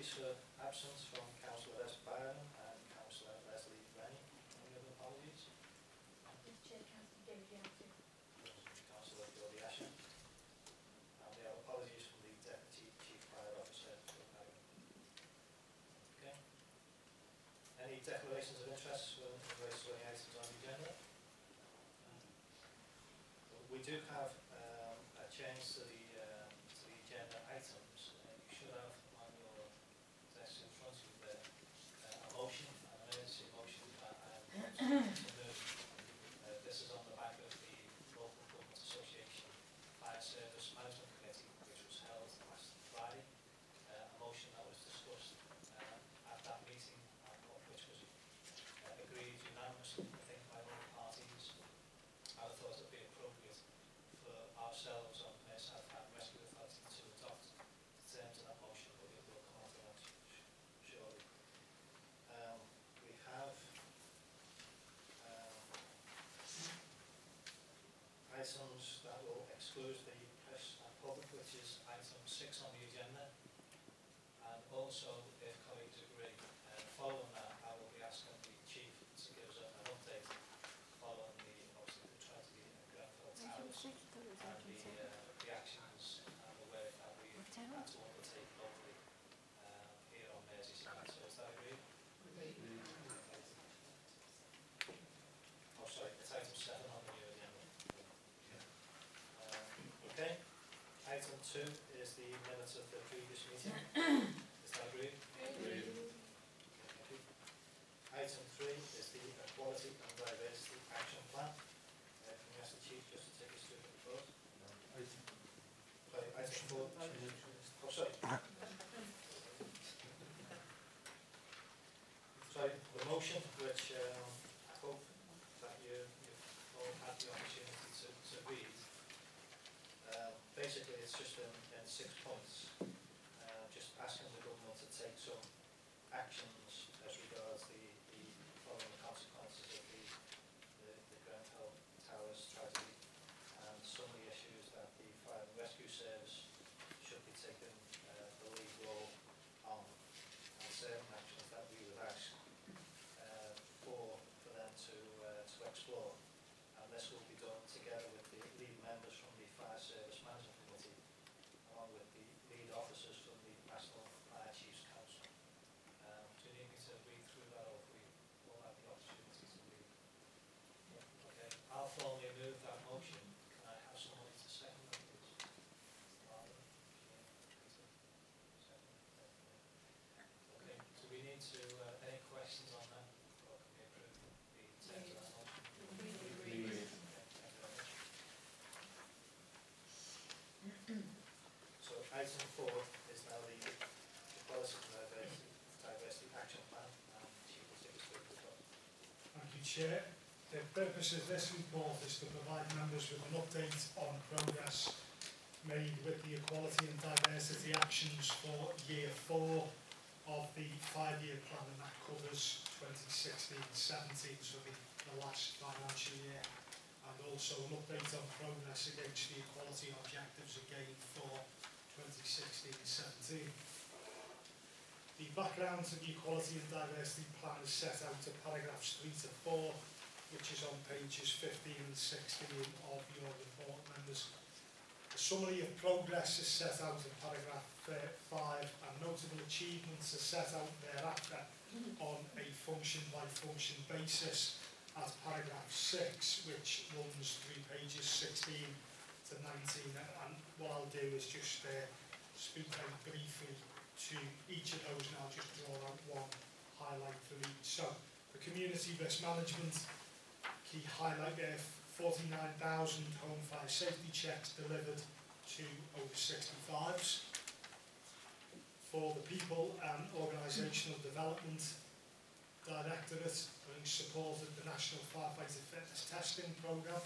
apologies for absence from Councillor Les Byron and Councillor Leslie Rennie. Any other apologies? Councillor Councillor Jodie Asher. And we have apologies from the Deputy Chief Fire Officer, Phil Harry. Okay. Any declarations of interest in relation to any items on the agenda? We do have a change to the agenda items. You should have on your desk in front of you there a motion, an emergency motion that I am to move. This is on the back of the Local Government Association Fire Service Management Committee, which was held last Friday. A motion that was discussed at that meeting, which was agreed unanimously, I think, by all parties. I thought it would be appropriate for ourselves on Merseyside Fire and Rescue Authority to adopt the terms of that motion, but we will come on to that shortly. We have items that will exclude the press and public, which is item 6 on the agenda, and also, if colleagues agree, following that, I will be asking the Chief to give us an update following obviously the tragedy at Grenfell Towers and the actions and the work that we had to undertake locally here on Merseyside. So is that agreed? Oh, sorry, it's item 7 on the new agenda. Okay. Item 2 is the minutes of the previous meeting. Is that agreed? Agreed. Okay. Item 3 is the Equality and Diversity Action Plan. Can you ask the Chief just to take us through the report? No. Sorry, item 4. Oh, sorry. Sorry, the motion, which I hope that you've all had the opportunity to read. Basically, it's just in 6 points, just asking the government to take some actions as regards the following consequences of the Grenfell Towers tragedy, and some of the issues that the Fire and Rescue Service should be taking the lead role on, and certain actions that we would ask for them to explore. And this will be done together with the lead members from the Fire Service Management Committee, along with the lead officers from the National Fire Chiefs Council. Do you need me to read through that, or if we all have the opportunity to read? Okay, I'll formally move that motion. Can I have somebody to second that, please? Barbara, Peter, second. Okay, do we need to, any questions on that, or can we approve the terms of that motion? So item 4 is now the Equality and Diversity Action Plan, and Chief will take us through the report. Thank you, Chair. The purpose of this report is to provide members with an update on progress made with the Equality and Diversity actions for Year 4 of the 5-year plan, and that covers 2016-17, so the last financial year, and also an update on progress against the equality objectives again for 2016-17. The background to the Equality and Diversity Plan is set out in paragraphs 3 to 4, which is on pages 15 and 16 of your report, members. A summary of progress is set out in paragraph 5, and notable achievements are set out thereafter on a function-by-function basis at paragraph 6, which runs through pages 16 to 19. And what I'll do is just speak very briefly to each of those, and I'll just draw out one highlight for each. So, for community risk management, key highlight there, 49,000 home fire safety checks delivered to over 65s. For the People and Organisational Development Directorate, having supported the National Firefighter Fitness Testing Programme.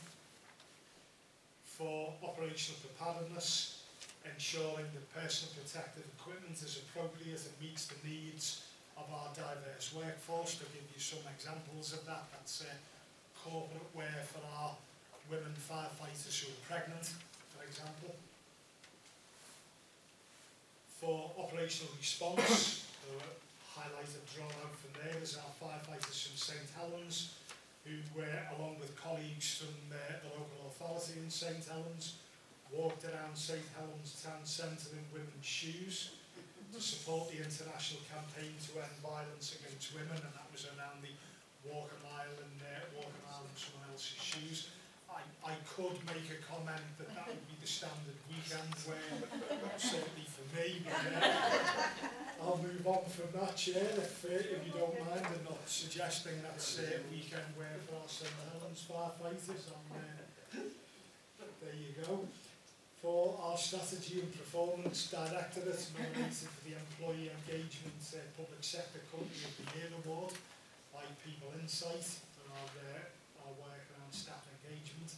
For operational preparedness, ensuring that personal protective equipment is appropriate and meets the needs of our diverse workforce. To give you some examples of that, that's corporate wear for our women firefighters who are pregnant, for example. For operational response, So highlighted, drawn out from there is our firefighters from St Helens, who along with colleagues from the local authority in St Helens, walked around St Helens town centre in women's shoes to support the international campaign to end violence against women, and that was around the walk a mile in someone else's shoes. I could make a comment that would be the standard weekend wear, certainly for me, but I'll move on from that, Chair, if you don't mind, and not suggesting that's weekend wear for our St Helens firefighters. There you go. For our Strategy and Performance Directorate, nominated for the Employee Engagement Public Sector Company of the Year Award by People Insight for our work around staff engagement.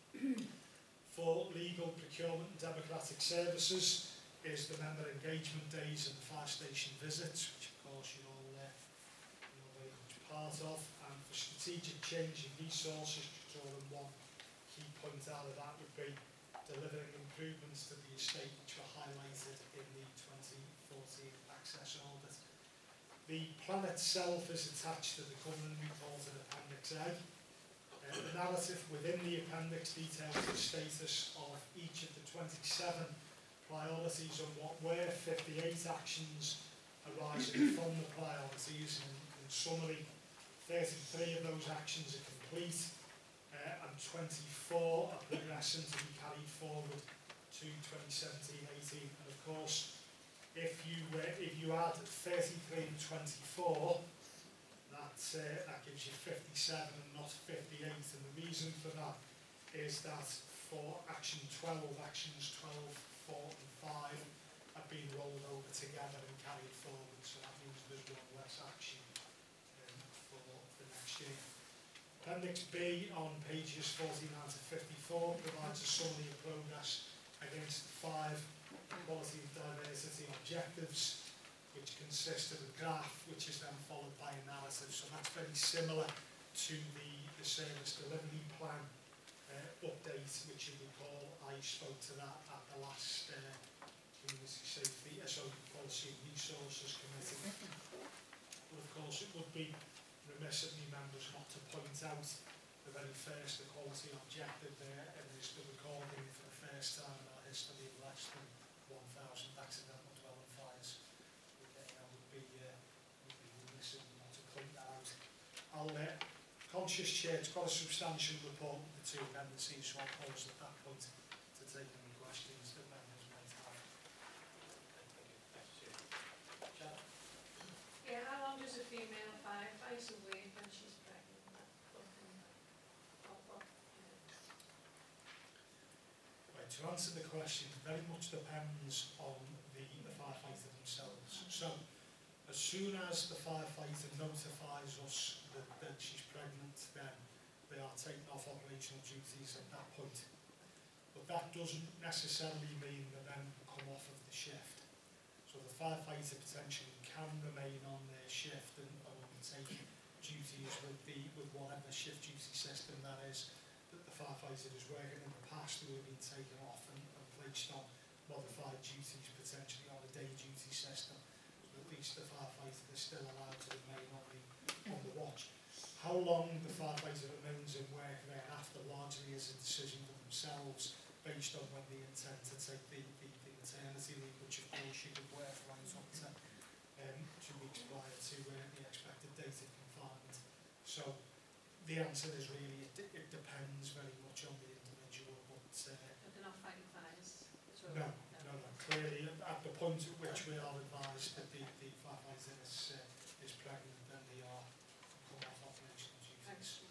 For Legal, Procurement and Democratic Services is the Member Engagement Days and the Fire Station Visits, which of course you're all very much part of. And for Strategic Change and Resources, just one key point out of that would be delivering improvements to the estate which were highlighted in the 2014 Access Audit. The plan itself is attached to the Government Report in Appendix A. The narrative within the appendix details the status of each of the 27 priorities and what were 58 actions arising from the priorities. In summary, 33 of those actions are complete and 24 are progressing to be carried forward to 2017-18. And of course, if you add 33 and 24, that gives you 57 and not 58, and the reason for that is that for actions 12, 4 and 5 have been rolled over together and carried forward, so that means there's one less action for the next year. Appendix B on pages 49 to 54 provides a summary of progress against the 5 equality and diversity objectives, which consist of a graph which is then followed by a narrative. So that's very similar to the service delivery plan update, which you recall I spoke to that at the last Community Safety, Policy and Resources Committee. But of course it would be remiss of me members not to point out the very first equality objective there, and is the recording for the first time in our history of less than 1,000 accidental dwelling fires. I'll conscious Chair, it's quite a substantial report with the 2 appendices, so I'll pause at that point to take any questions that members might have. Yeah, how long does a female firefighter wait when she's pregnant? Right, to answer the question, it very much depends on the firefighter themselves. So, as soon as the firefighter notifies us that she's pregnant, then they are taken off operational duties at that point. But that doesn't necessarily mean that then come off of the shift. So the firefighter potentially can remain on their shift and undertake duties with whatever shift duty system that is that the firefighter is working in the past, who have been taken off and placed on modified duties, potentially on a day duty system. At least the firefighter is still allowed to remain on the watch. How long the firefighter remains in work thereafter largely is a decision for themselves based on when they intend to take the maternity leave, which of course you could work right up to 2 weeks prior to the expected date of confinement. So the answer is really it depends very much on the individual, but they're not fighting fires? no. Clearly, at the point at which we are advised that the firefighter is pregnant, then they are come off operational duties.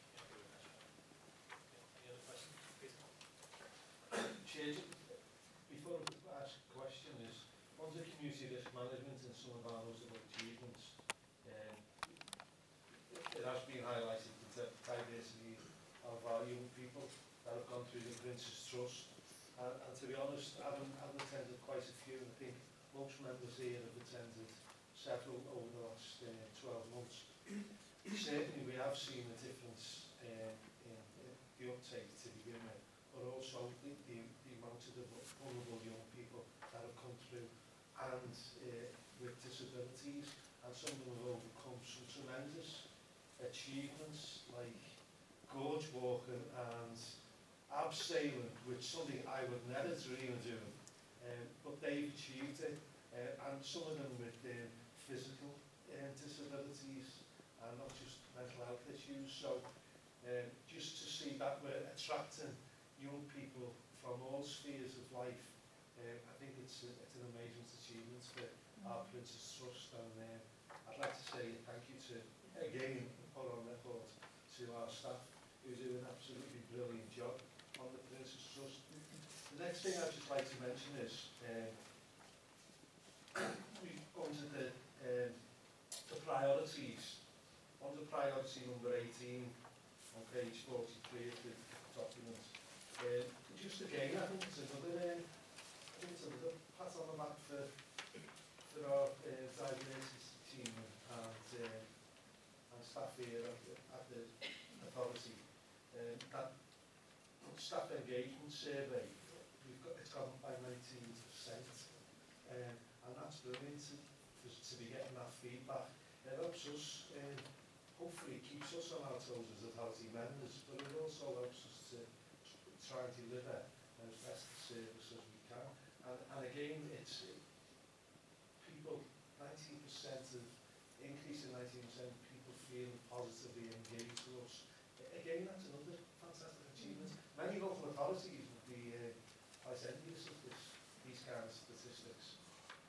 Any other questions? Chair, before I ask a question, is on the community risk management and some of our notable achievements, it has been highlighted the diversity of our young people that have gone through the Prince's Trust. And to be honest, I've attended quite a few, and I think most members here have attended several over the last 12 months. Certainly we have seen a difference in the uptake to begin with, but also the amount of the vulnerable young people that have come through, and with disabilities, and some of them have overcome some tremendous achievements like gorge walking and abseiling, which is something I would never dream of doing, but they've achieved it, and some of them with physical disabilities and not just mental health issues. So just to see that we're attracting young people from all spheres of life, I think it's an amazing achievement for our Prince's Trust, and I'd like to say thank you to, again, put on record to our staff who do an absolutely brilliant job on the Prince's Trust. The next thing I'd just like to mention is we under the priorities. Under priority number 18 on page 43 of the document. Just again, I think it's another pat on the back for our diagnosis team and staff here at the authority. That staff engagement survey, it's gone up by 19%, and that's brilliant to be getting that feedback. It helps us, hopefully keeps us on our toes as authority members, but it also helps us to try and deliver as best a service as we can. And again, it's people, 19% of, increase in 19% of people feeling positively engaged with us. Again, that's another fantastic achievement. Many local authorities would be quite envious of these kind of statistics.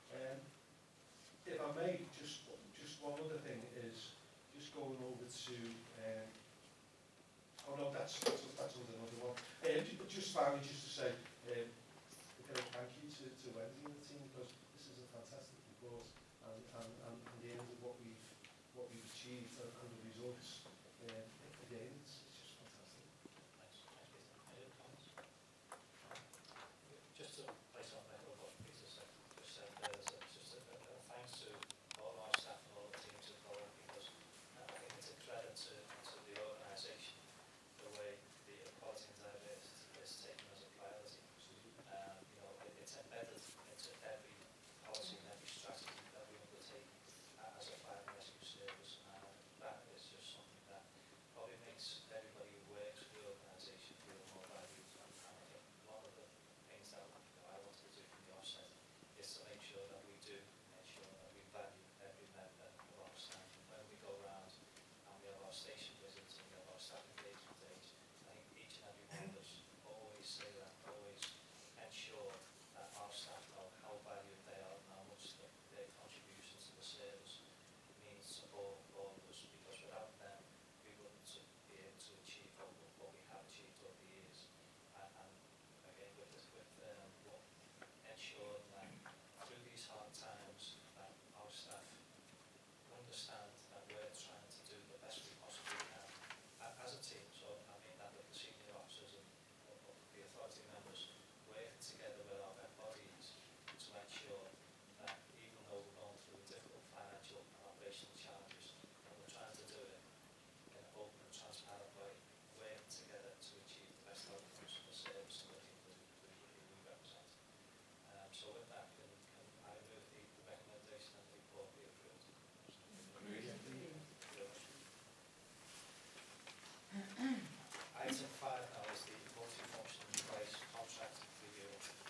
If I may, just one other thing is just going over to, oh no, that's another one. But just finally, just to say, a great thank you to Wendy and the team, because this is a fantastic report, and the end of what we've achieved and the results. Again, it's just fantastic. Thanks, Peter. Any other comments? Just to place on the what Peter just said there, there's just a thanks to all our staff and all the teams involved, because I think it's a credit to the organisation, the way the equality and diversity is taken as a priority. You know, it's embedded into every policy and every strategy that we undertake as a fire and rescue service, and that is just something that probably makes everybody who works for the organisation feel more valued. And I think one of the things that I want to do from the offset is to make sure that we do ensure that we value every member of our staff. When we go around and we have our station visits and we have our staff engagement days, I think each and every one of us always say that, always ensure that our staff know how valued they are and how much their contributions to the service means to all of us, because without them we wouldn't be able to achieve what we have achieved over the years. And again, with what ensuring that through these hard times that our staff understand that we're trying to do the best we possibly can as a team. So I mean that with the senior officers and the authority members working together with our vet bodies to ensure that even though we're going through difficult financial and operational challenges, that we're trying to do it in an open and transparent way, working together to achieve the best outcomes for the service and the people who we represent. So with that, can I move the recommendation and the report be approved? Item 5 now is the multi-function device contract review.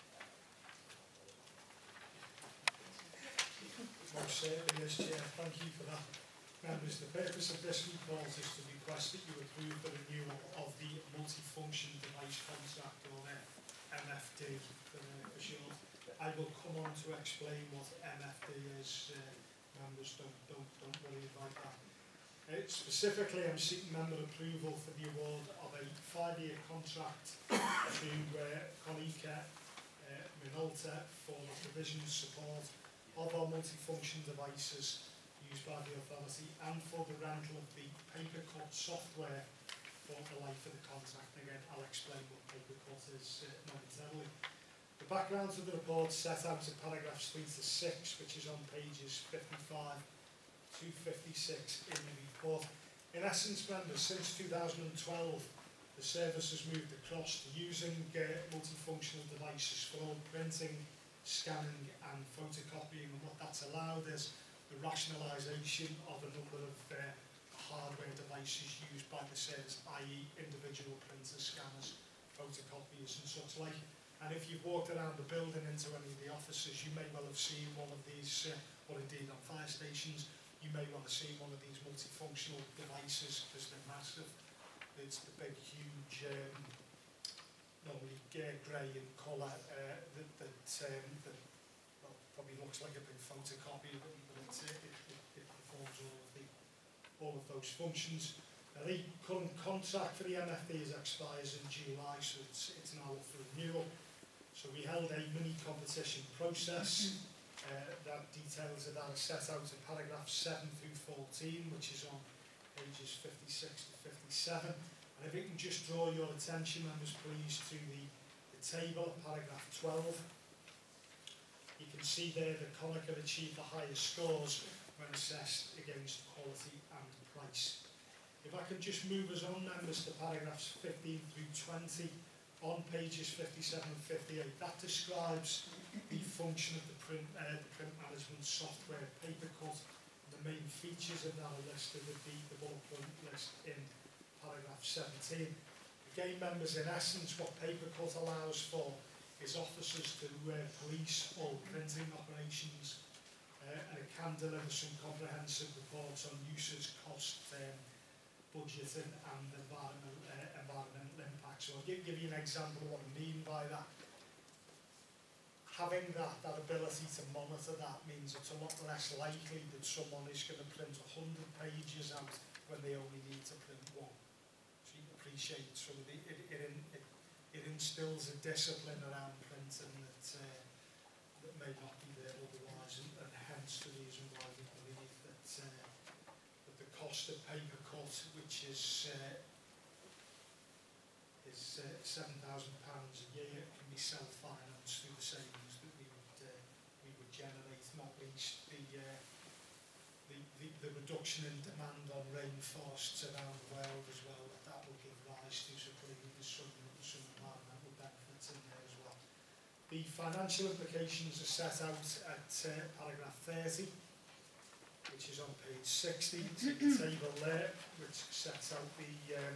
Most certainly, yes, Chair. Thank you for that. Members, the purpose of this report is to request that you approve the renewal of the multi-function device contract, or MFD for short. I will come on to explain what MFD is. Members, don't worry about that. Specifically, I'm seeking member approval for the award of a 5-year contract to Konica Minolta for the provision and support of our multifunction devices used by the authority, and for the rental of the Papercut software for the life of the contract. Again, I'll explain what Papercut is momentarily. The background to the report set out in paragraphs 3 to 6, which is on pages 55 to 56 in the report. In essence, members, since 2012, the service has moved across to using multifunctional devices for all printing, scanning and photocopying, and what that's allowed is the rationalisation of a number of hardware devices used by the service, i.e. individual printers, scanners, photocopiers and such like. And if you've walked around the building into any of the offices, you may well have seen one of these, or indeed on fire stations, you may well have seen one of these multifunctional devices because they're massive. It's the big, huge, normally grey in colour, that well, probably looks like a big photocopy, but it performs all of those functions. Now, the current contract for the MFBs expires in July, so it's now up for renewal. So we held a mini competition process. That details of that are set out in paragraphs 7 through 14, which is on pages 56 to 57. And if you can just draw your attention, members, please, to the table of paragraph 12. You can see there that Konica achieved the highest scores when assessed against quality and price. If I can just move us on, members, to paragraphs 15 through 20 on pages 57 and 58, that describes the function of the print management software Papercut. The main features of that are listed with the bullet point list in paragraph 17. Again, members, in essence, what Papercut allows for is officers to police all printing operations, and it can deliver some comprehensive reports on usage, cost, budgeting and environmental impact. So I'll give you an example of what I mean by that. Having that ability to monitor that means it's a lot less likely that someone is going to print 100 pages out when they only need to print one. So you can appreciate sort of it instills a discipline around printing that may not be there otherwise, and hence the reason why we believe that the cost of Papercut, which is £7,000 a year, can be self-financed through the savings that we would generate, not least the reduction in demand on rainforests around the world as well, that will give rise to, so there's some environmental benefits in there as well. The financial implications are set out at paragraph 30, which is on page 60, the table there, which sets out the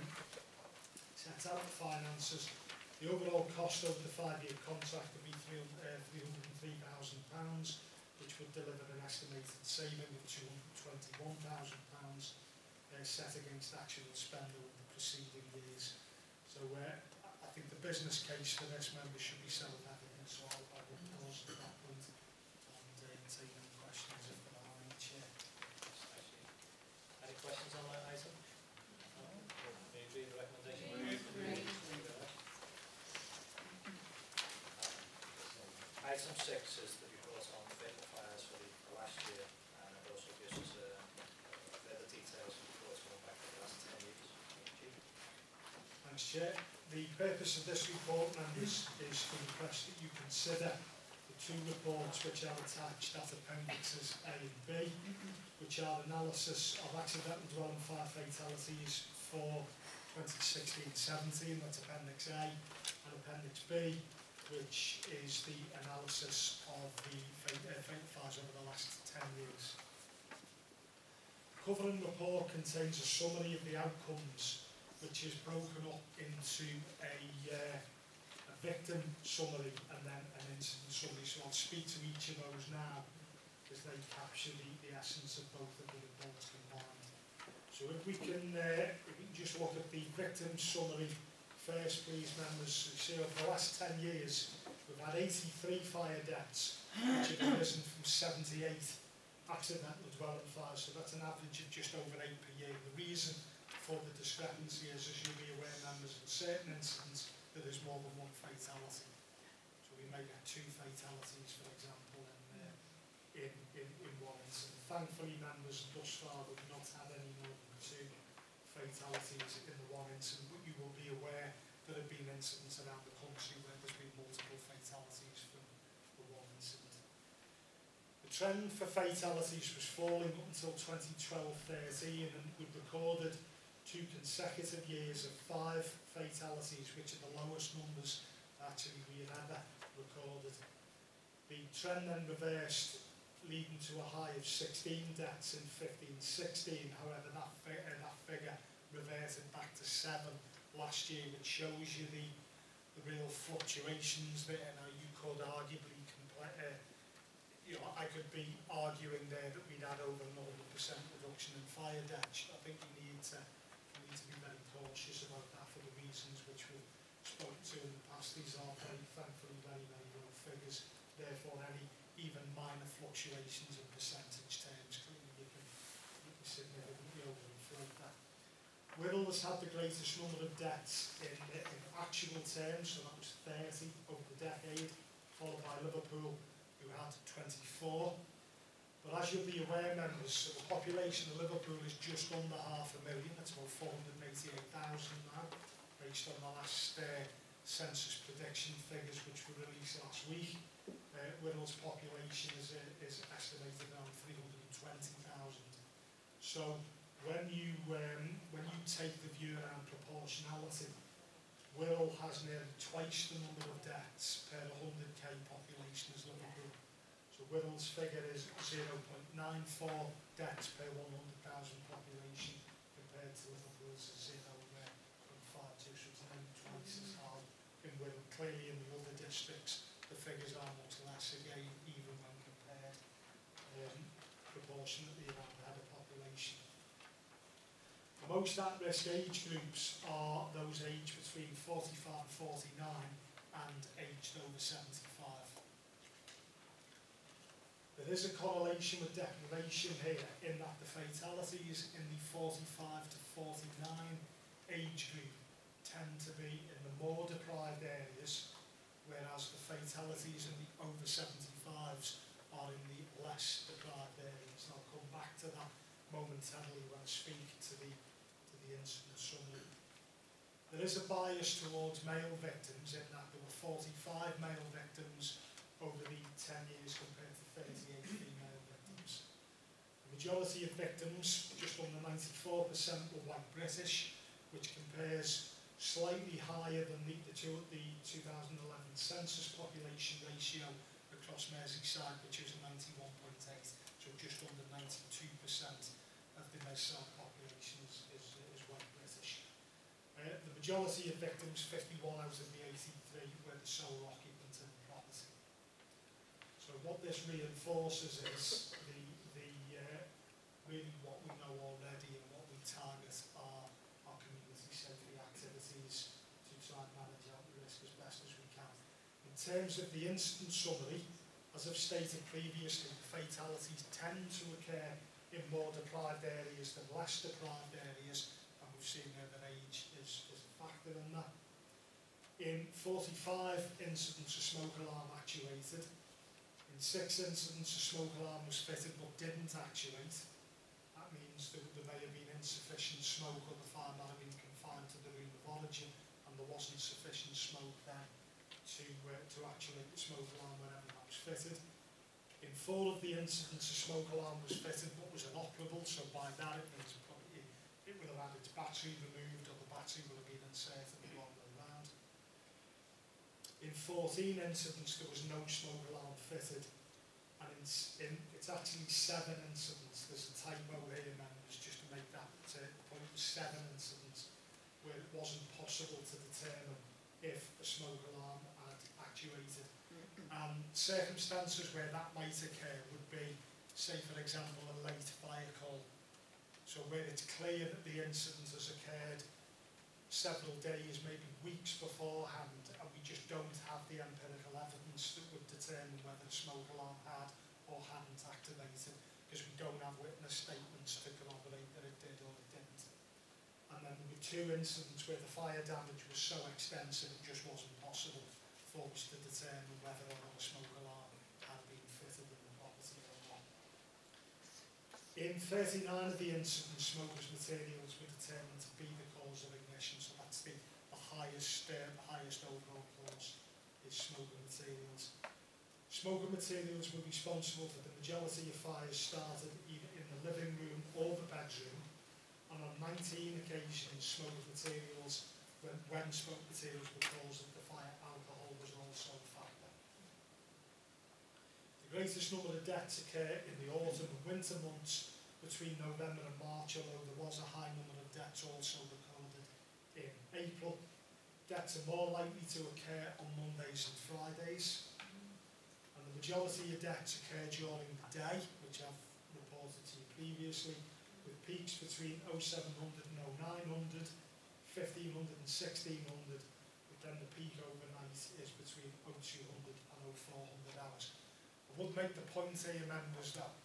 finances. The overall cost over the 5-year contract would be £303,000, which would deliver an estimated saving of £221,000, set against actual spend over the preceding years. So I think the business case for this, member, should be self-evident, so I will pause at that point and take any questions if there are any, Chair. Any questions on that item? No? May you read the recommendation? Item 6 is the report on fatal fires for the last year, and it also gives us further details of reports going back to the last 10 years. Thanks, Chair. The purpose of this report, members, is for the press that you consider the 2 reports which are attached at appendixes A and B, which are analysis of accidental dwelling fire fatalities for 2016-17, that's appendix A, and appendix B, which is the analysis of the fatal fires over the last 10 years. The covering report contains a summary of the outcomes, which is broken up into a victim summary and then an incident summary. So I'll speak to each of those now, as they capture the essence of both of the reports combined. So if we can just look at the victim summary first, please, members. So over the last 10 years, we've had 83 fire deaths, which have risen from 78 accidental dwelling fires. So that's an average of just over 8 per year. The reason for the discrepancy is, as you'll be aware, members, in certain incidents there is more than one fatality. So we may get 2 fatalities, for example, in one incident. Thankfully, members, thus far we've not had any more than 2 fatalities in the one incident, but you will be aware there have been incidents around the country where there's been multiple fatalities from the one incident. The trend for fatalities was falling up until 2012-13, and we've recorded 2 consecutive years of 5 fatalities, which are the lowest numbers actually we have ever recorded. The trend then reversed, leading to a high of 16 deaths in 15-16. However, that figure reverted back to 7 last year, which shows you the real fluctuations there. Now, you could arguably I could be arguing there that we'd had over an 100% reduction in fire deaths. I think we need to be very cautious about that for the reasons which we've spoken to in the past. These are thankfully very, very low figures. Therefore, any even minor fluctuations in percentage terms, clearly you can significantly overinflate that. Wirral has had the greatest number of deaths in actual terms, so that was 30 over the decade, followed by Liverpool, who had 24. But as you'll be aware, members, the population of Liverpool is just under 500,000. That's about 488,000 now, based on the last census prediction figures which were released last week. Wirral's population is estimated around 320,000. So when you take the view around proportionality, Wirral has nearly twice the number of deaths per 100k population as Liverpool. So Wirral's figure is 0.94 deaths per 100,000 population compared to Liverpool's 0.52, so it's nearly twice as high in Wirral. Clearly in the other districts the figures are much less again, even when compared proportionately around the head of population. The most at-risk age groups are those aged between 45 and 49 and aged over 75. There is a correlation with deprivation here in that the fatalities in the 45 to 49 age group tend to be in the more deprived areas, whereas the fatalities in the over 75s are in the less deprived areas. And I'll come back to that momentarily when I speak to the incident summary. There is a bias towards male victims in that there were 45 male victims over the 10 years compared to 38 female victims. The majority of victims, just under 94%, were white British, which compares slightly higher than the 2011 census population ratio across Merseyside, which was 91.8, so just under 92% of the Merseyside population is white British. The majority of victims, 51 out of the 83, were the sole occupant of the property. So what this reinforces is really what we know already, and what we target are our community safety activities to try and manage out the risk as best as we can. In terms of the incident summary, as I've stated previously, fatalities tend to occur in more deprived areas than less deprived areas, and we've seen here that age is a factor in that. In 45 incidents a smoke alarm actuated. In 6 incidents a smoke alarm was fitted but didn't actuate. That means that there may have been insufficient smoke, or the fire might have been confined to the room of origin and there wasn't sufficient smoke then to actuate the smoke alarm whenever that was fitted. In 4 of the incidents a smoke alarm was fitted but was inoperable, so by that it means it will have had its battery removed, or the battery will have been inserted the wrong way round. In 14 incidents there was no smoke alarm fitted, and it's actually 7 incidents, there's a typo here members, just to make that point, 7 incidents where it wasn't possible to determine if a smoke alarm had actuated. And circumstances where that might occur would be, say for example, a late fire call. So where it's clear that the incident has occurred several days, maybe weeks beforehand, and we just don't have the empirical evidence that would determine whether the smoke alarm had or hadn't activated, because we don't have witness statements to corroborate that it did or it didn't. And then there were 2 incidents where the fire damage was so extensive it just wasn't possible for us to determine whether or not a smoke alarm had been fitted in the property or not. In 39 of the incidents, smokeless materials were determined to be the cause of ignition, so that's the highest overall cause, is smokeless materials. Smokeless materials were responsible for the majority of fires started either in the living room or the bedroom, and on 19 occasions smokeless materials, when smoke materials were caused of the fire, alcohol was also a factor. greatest number of deaths occur in the autumn and winter months between November and March, although there was a high number of deaths also recorded in April. Deaths are more likely to occur on Mondays and Fridays, and the majority of deaths occur during the day, which I've reported to you previously, with peaks between 0700 and 0900, 1500 and 1600, but then the peak overnight is between 0200 and 0400 hours. I would make the point here, members, that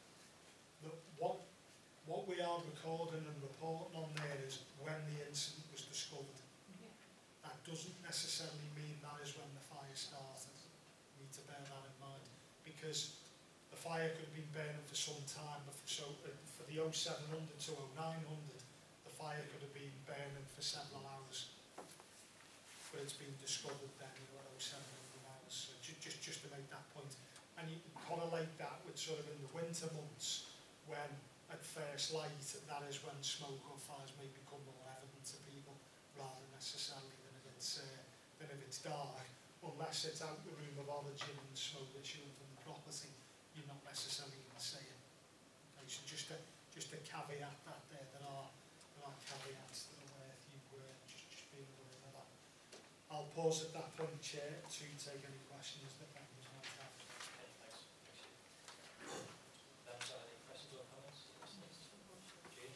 what we are recording and reporting on there is when the incident was discovered. That doesn't necessarily mean that is when the fire started. We need to bear that in mind, because the fire could have been burning for some time. So for the 0700 to 0900, the fire could have been burning for several hours, but it's been discovered then at 0700 hours. So just to make that point, and you can correlate that with sort of in the winter months, when at first light, that is when smoke or fires may become more evident to people, rather necessarily than if it's dark, unless it's out the room of origin and smoke issuing from the property, you're not necessarily going to see it. Okay, so just a caveat that there are caveats that are worth you just being aware of that. I'll pause at that point, Chair, to take any questions that members might have. Okay, thanks. Members, are there any questions or comments? Jean?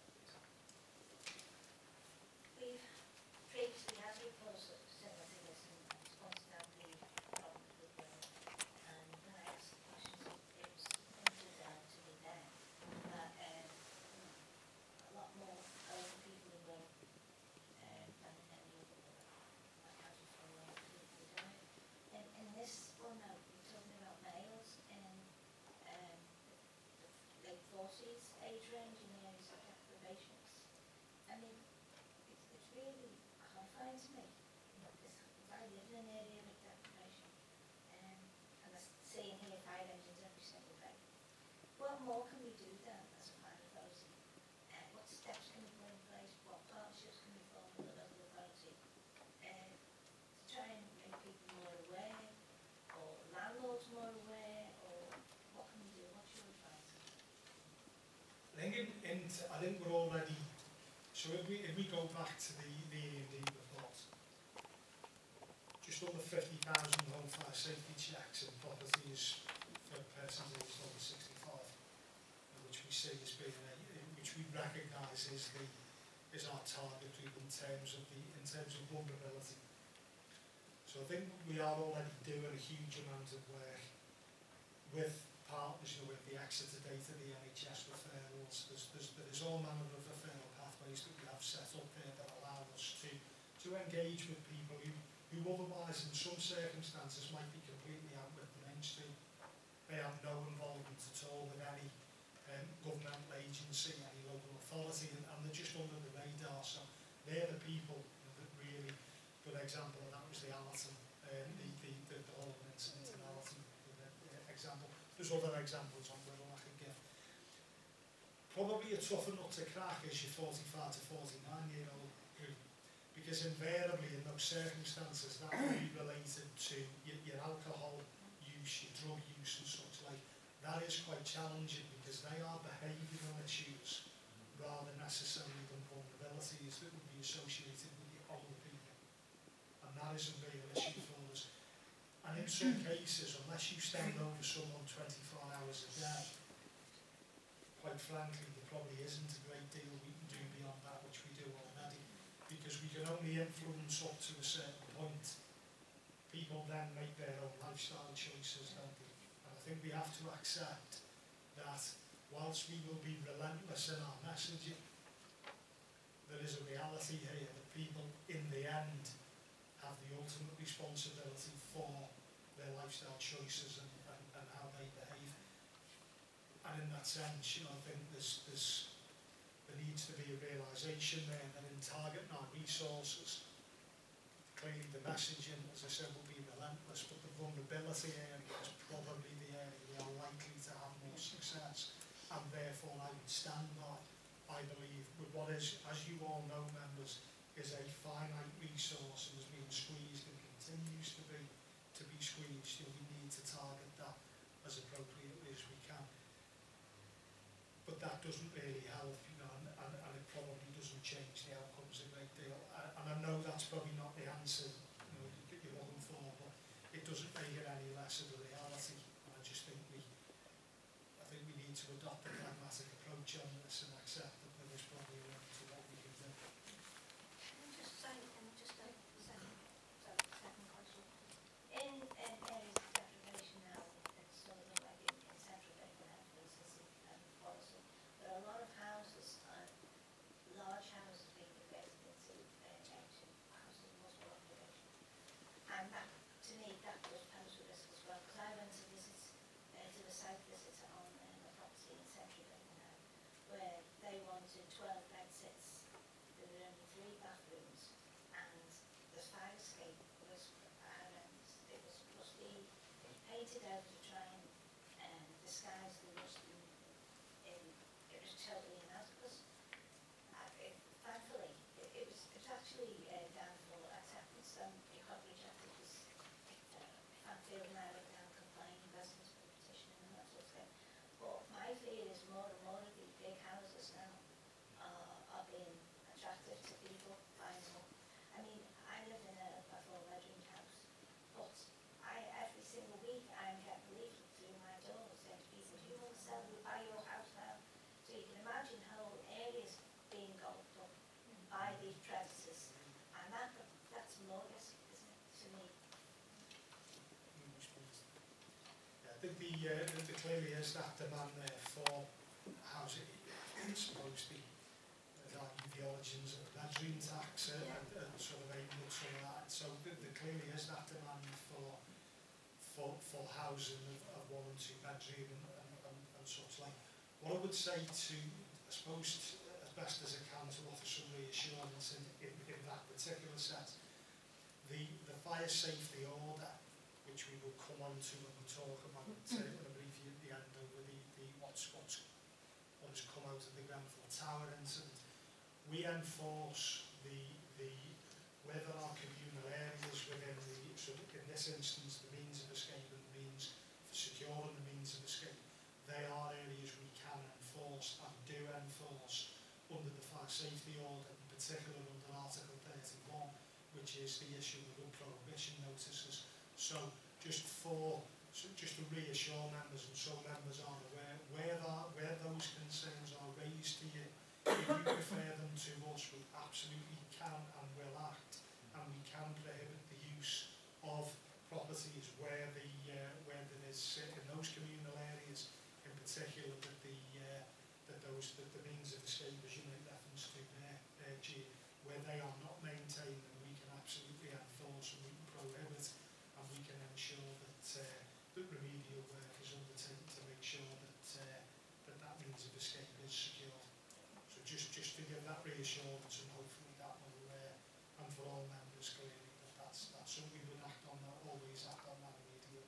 We've previously had reports of similar to this and pointed out the problems with rain. And when I asked the questions, it was pointed out to me then that a lot more older people involved than in any other accounted for a lot of people who died. In this one now, we're talking about males in the late 40s age range in the areas of deprivations. I mean, it's really horrifying to me. I live in an area of deprivation, and I'm seeing here fire engines every single day. What more can we do then as a fire authority? What steps can we put in place? What partnerships can we form with the local authority to try and make people more aware, or landlords more aware, or what can we do? What's your advice? I think we're already. So if we go back to the E&D report, just under 50,000 home fire safety checks and properties for persons aged over 65, which we see as being which we recognise is our target group in terms of vulnerability. So I think we are already doing a huge amount of work with partners, with the Exeter data, the NHS referrals. There's all manner of referral pathways that we have set up there that allow us to engage with people who otherwise in some circumstances might be completely out with the mainstream. They have no involvement at all with any governmental agency, any local authority, and they're just under the radar. So they're the people that really, good example of that was the Allerton, the whole incident in Allerton example. There's other examples on Wirral I could give. Probably a tougher nut to crack is your 45 to 49-year-old group, because invariably in those circumstances that will be related to your alcohol use, your drug use and such like. That is quite challenging because they are behavioural issues rather necessarily than vulnerabilities that would be associated with your older people. And that is a real issue for us. And in some cases, unless you stand over someone 24 hours a day, quite frankly, there probably isn't a great deal we can do beyond that, which we do already, because we can only influence up to a certain point. People then make their own lifestyle choices, don't they? And I think we have to accept that whilst we will be relentless in our messaging, there is a reality here that people in the end have the ultimate responsibility for their lifestyle choices and how they behave. And in that sense, I think there needs to be a realisation there that in targeting our resources, clearly the messaging, as I said, will be relentless, but the vulnerability area is probably the area we are likely to have more success. And therefore, I would stand by, I believe, with what is, as you all know, members, is a finite resource and is being squeezed and continues to be squeezed. We need to target that as appropriate. need to adopt a pragmatic approach on this and accept that there is probably a limit to what we can do. Just say, just a second question. In areas of deprivation now, it's sort of like in central Birkenhead, for instance, and policy, there are a lot of houses, large houses being converted into ancient houses of multiple occupation. And that, to me, that does pose a risk as well, because I went to visit, to a site visit on a property in central Birkenhead, where they wanted 12 bed sits. There were only 3 bathrooms, and the fire escape was horrendous. It was rusty, it was painted out to try and disguise the rust it was totally inadequate. Thankfully, it was actually down for acceptance, and it got rejected because Fairfield and I went down complaining, residents were petitioning and that sort of thing. But my fear is more and more of these big houses now are being attractive to people buying them. I mean, I live in a 4-bedroom house, but every single week I'm getting leaflets through my door saying to people, do you want to sell, we buy your house now? So you can imagine whole areas being gulped up by these predators, and that's more risk, isn't it, to me? Yeah, I think the clearly is that demand there for housing. I suppose the origins of the bedroom tax and sort of aiming at some of that. So there clearly is that demand for housing of 1 and 2 bedroom and such like. What I would say to, I suppose, as best as I can, to offer some reassurance in that particular set, the fire safety order, which we will come on to when we talk about in a brief at the end over what has come out of the Grenfell Tower incident. We enforce where there are communal areas within so in this instance, the means of escape and the means for securing the means of escape, they are areas we can enforce and do enforce under the fire safety order, in particular under Article 31, which is the issue of prohibition notices. So just to reassure members, and so members are aware, where those concerns are raised to you, if you refer them to us, we absolutely can and will act, and we can prohibit the use of properties where there is in those communal areas, in particular that the means of escape, as you make reference to there, G, where they are not maintained, and we can absolutely enforce and we can prohibit, and we can ensure that remedial work is undertaken to make sure that means of escape is secure. So just to give that reassurance, and hopefully that will, and for all members clearly, that's something we would act on, that always act on that immediately.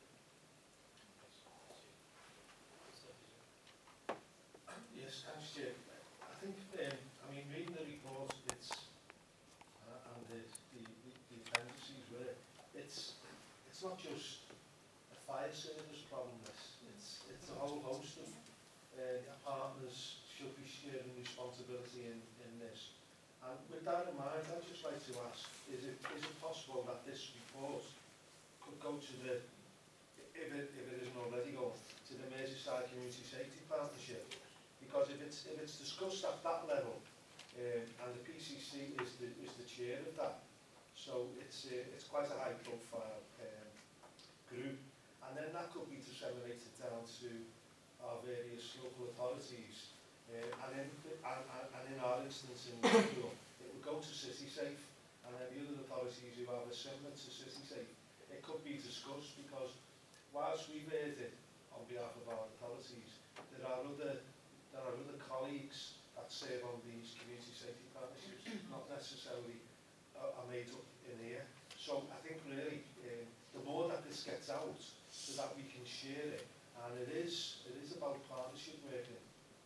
Yes, thanks, Jim. I think, I mean, reading the report, it's and the appendices where it's not just a fire service problem. It's a whole host of partners should be sharing responsibility in this. And with that in mind, I'd just like to ask: is it possible that this report could go to the, if it isn't already going, to the Merseyside Community Safety Partnership? Because if it's discussed at that level, and the PCC is the chair of that, so it's quite a high profile group, and then that could be disseminated down to our various local authorities, and in our instance in Liverpool, it would go to CitySafe, and then the other authorities who have a similar to CitySafe. It could be discussed, because whilst we've heard it on behalf of our authorities, there are other colleagues that serve on these community safety partnerships, not necessarily are made up in here. So I think really the more that this gets out, so that we can share it, and it is about partnership working.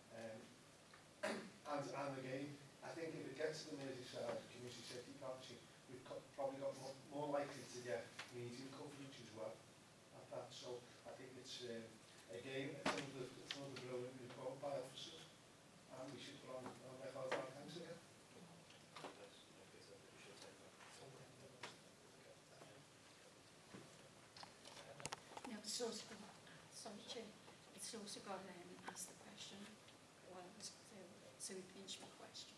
And again, I think if it gets to the Merseyside Community Safety Partnership, we've probably got more likely to get media coverage as well at that. So I think it's again another brilliant report by officers, and we should put on record our thanks again. No, sorry, Chair. It's also got to ask the question while I was there, so he finished my question.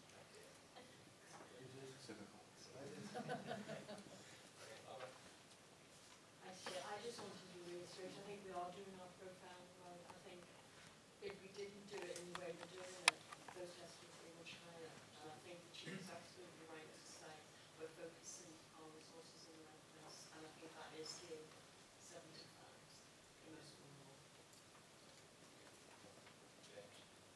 Actually, I just wanted to reiterate, I think we are doing our programme right. I think if we didn't do it in the way we're doing it, those tests would be much higher. And I think the Chief is absolutely right to say we're focusing our resources in the right place, and I think that is the 75 in most of them all. James.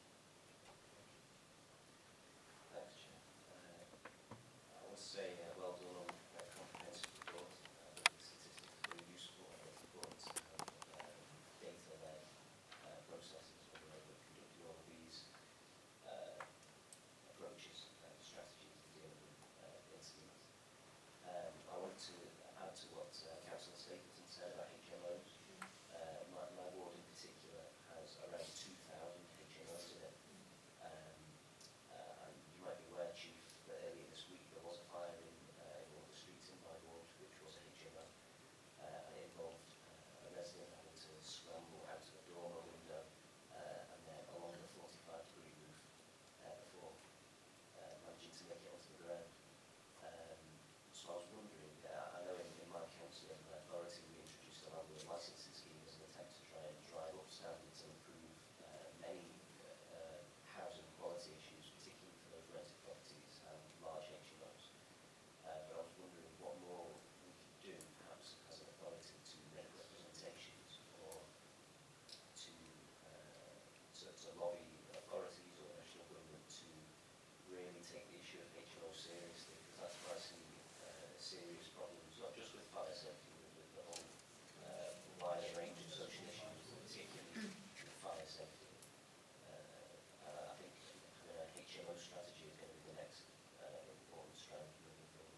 Thanks, Chair. I want to say well done on that comprehensive report. The statistics are very useful. I think it's important to have data-led processes when we're conducting all of these approaches and strategies to deal with incidents. I want to add to what Councillor Stapleton said about HMOs. My ward in particular has around 2,000 HMOs in it. And you might be aware, Chief, that earlier this week there was a fire in one of the streets in my ward, which was a HMO, and it involved a resident having to scramble out of a dormer window and then along the 45-degree roof before managing to make it onto the ground. So I was wondering, I know in my council and authority we introduced a landlord licensing scheme as an attempt to try and drive up standards and improve many housing quality issues, particularly for those rented properties and large HMOs. But I was wondering what more we could do, perhaps as an authority, to make representations or to lobby authorities or national government to really take the issue of HMO seriously, because that's where I see serious problems, not just with fire safety, but with the whole wider range of social issues, particularly with fire safety. I think having a HMO strategy is going to be the next important strand moving forward.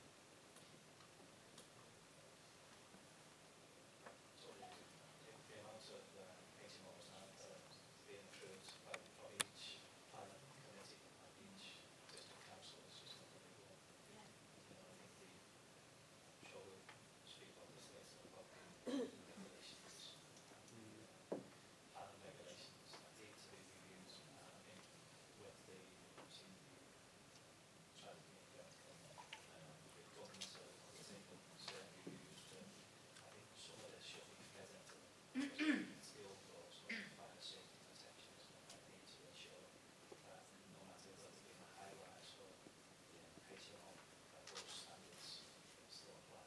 So the amount of HMOs now that are being approved from each planning committee and each district council is just unbelievable. Yeah. I think I'm sure we'll speak about this later about the regulations, planning regulations that need to be reviewed with the CMP strategy and grant with governments that are undertaking certain reviews. I think some of this should be fed into it's the overall sort of fire safety protections that need to ensure that no matter whether it's in a high rise or HMO, that those standards still apply.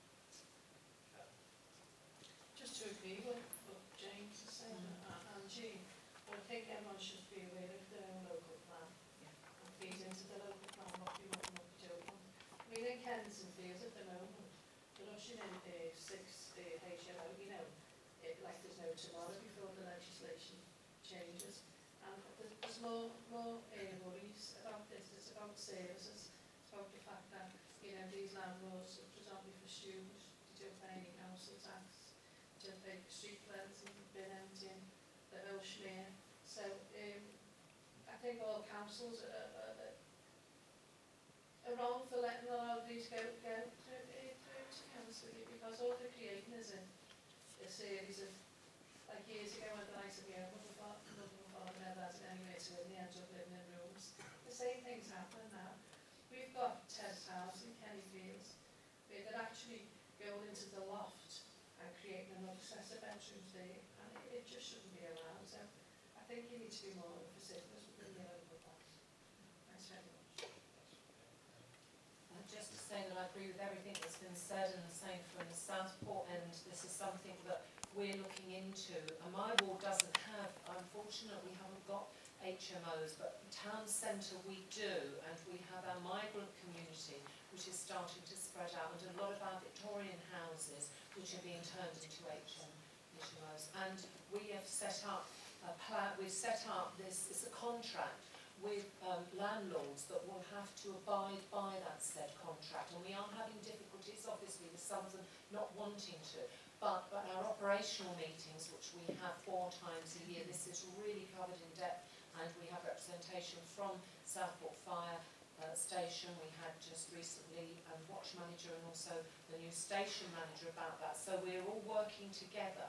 Just to agree with what James is saying and Jean, but I think everyone should be aware of their own local plan and feed into the local plan what we want and what we don't want. I mean, in Kensington Fields at the moment, they're rushing in 6 HMO, you know, like there's no tomorrow before the legislation changes. And there's more worries about this. It's about services. It's about the fact that, you know, these landlords, predominantly for students, they don't pay any council tax, they don't pay for street cleansing, bin emptying, the whole schmear. So I think all councils are wrong for letting a lot of these go through to council, because all they're creating is a series of, like years ago when the likes of Mother never has it anyway, so they end up living in rooms. The same thing's happening now. We've got terraced houses in Kenny Fields where they're actually going into the loft and creating another set of bedrooms there, and it just shouldn't be allowed. So I think you need to be more specific within your local plans. Thanks very much. Just to say that I agree with everything that's been said, and the same from the Southport end. This is something that we're looking into, and my ward doesn't have, unfortunately, we haven't got HMOs, but town centre we do, and we have our migrant community, which is starting to spread out, and a lot of our Victorian houses, which are being turned into HMOs. And we have set up a plan, we've set up this, it's a contract with landlords that will have to abide by that said contract, and we are having difficulties, obviously, with some of them not wanting to. But our operational meetings, which we have 4 times a year, this is really covered in depth, and we have representation from Southport Fire Station. We had just recently Watch Manager and also the new station manager about that. So we're all working together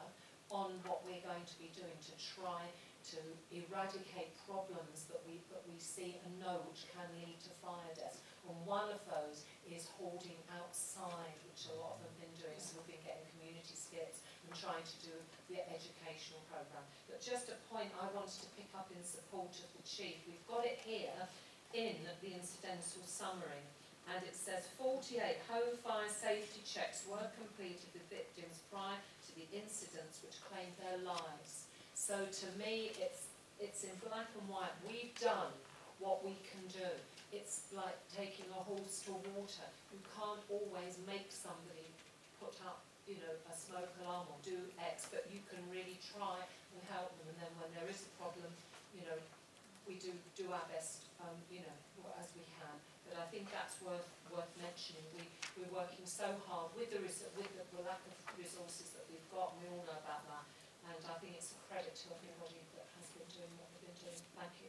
on what we're going to be doing to try to eradicate problems that we see and know which can lead to fire deaths. And one of those is hoarding outside, which a lot of them have been doing. So we've been getting community skits and trying to do the educational programme. But just a point I wanted to pick up in support of the Chief. We've got it here in the incidental summary. And it says 48 home fire safety checks were completed with victims prior to the incidents which claimed their lives. So to me, it's in black and white. We've done what we can do. It's like taking a horse to water. You can't always make somebody put up, you know, a smoke alarm or do X, but you can really try and help them. And then when there is a problem, you know, we do our best, you know, as we can. But I think that's worth mentioning. We're working so hard with the lack of resources that we've got, and we all know about that. And I think it's a credit to everybody that has been doing what they've been doing. Thank you.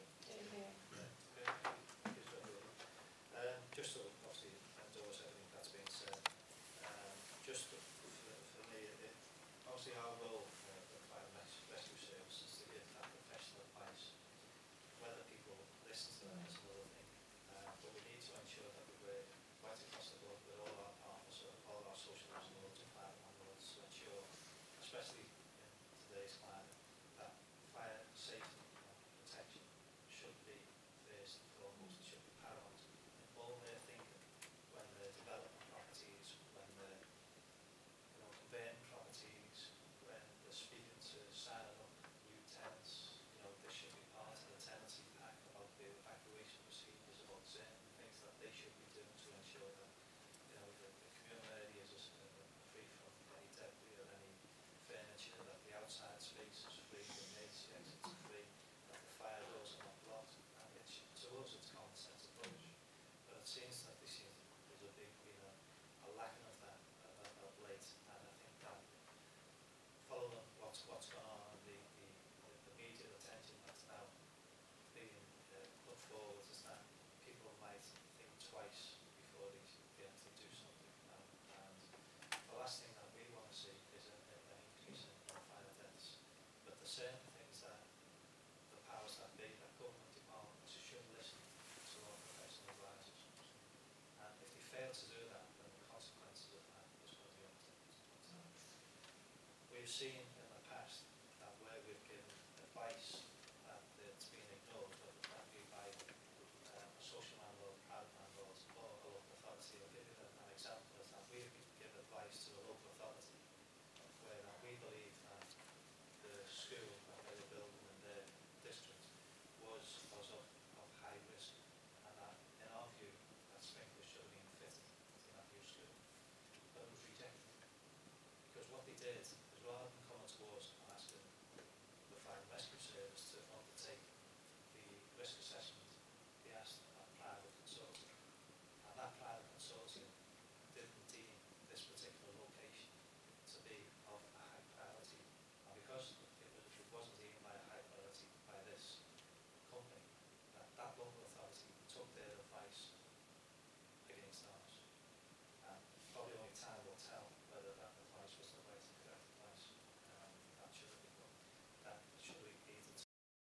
Just to obviously endorse everything that's been said, just for me, obviously our role of fire and rescue service is to give that professional advice. Whether people listen to that is another thing, but we need to ensure that we work right across the board with all our partners, all our social landlords and fire landlords to ensure, especially in today's climate, that fire safety and protection should be first and foremost, it should be paramount in all their thinking when they're developing properties, when they're converting properties, when they're speaking to signing up new tenants. This should be part of the tenancy pack about the evacuation procedures, about certain things that they should be doing to ensure that the community is free from any debris or any furniture, that the outside space is free, the emergency exits are free, that the fire doors are not blocked. And to us it's common sense approach, but it seems that there's been a lacking of that of late, and I think that following what's gone on, the media attention that's now being put forward is that people might think twice before they actually do something. And the last thing that we want to see is an increase in fire deaths. But there's certain things that the powers that be, that government departments should listen to our professional advisors. And if they fail to do that, then the consequences of that is going to be untenable. We've seen